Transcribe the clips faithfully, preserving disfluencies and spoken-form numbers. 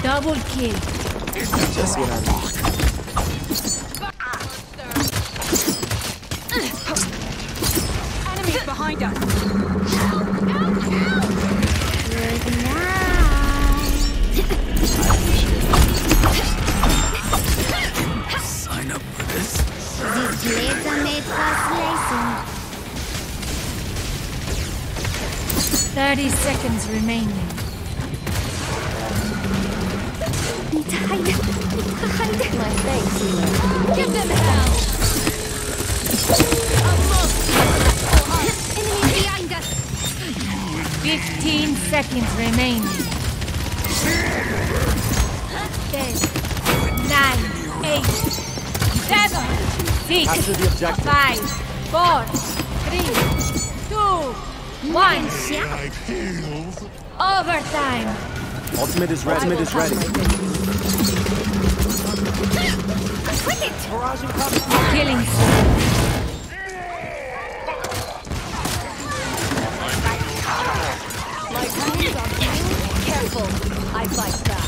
Double kill. Just what I need. Enemies behind us. Sign up for this. These blades are made for slicing. Thirty seconds remaining. Need to hide. Hide. My thanks, healer. Give them hell. Enemy behind us. Fifteen seconds remaining. Ten, nine, eight, seven, six, Capture the objective. five, four, three, two, one. Overtime. Ultimate is ready. Ultimate is ready. Quit it. Killing. My hands are blue. Careful. I fight back.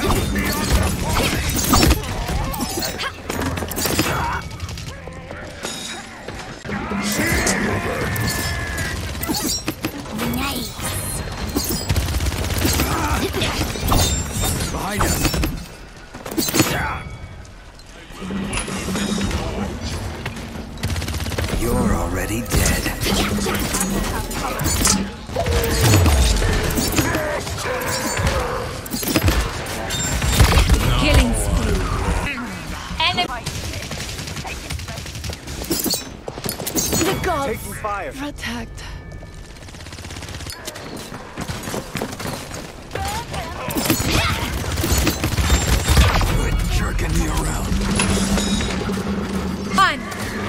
Nice. Behind us. You're already dead. Killing spree. Enemy. The gods Taking fire. protect. Quit jerking me around. One.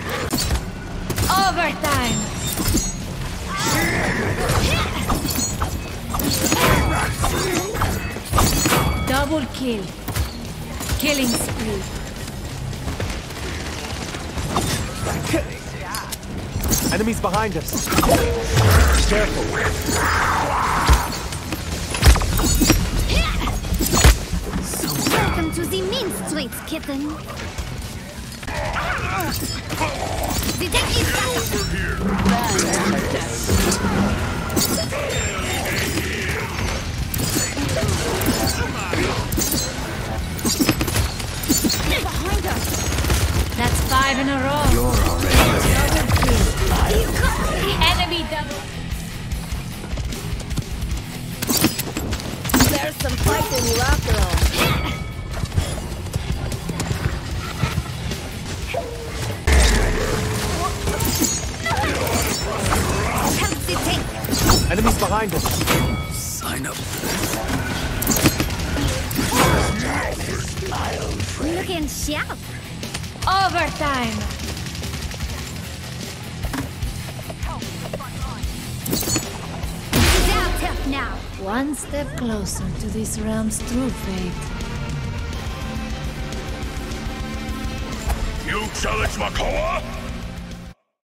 Overtime. Double kill. Killing spree. Enemies behind us. Careful. Welcome to the main streets, kitten. The deck is behind us. That's five in a row. You're already dead. Enemy double. There's some fight in you after all. Enemies behind us. Sign up. Looking sharp. Overtime. It's our turf now. One step closer to this realm's true fate. You challenge my core?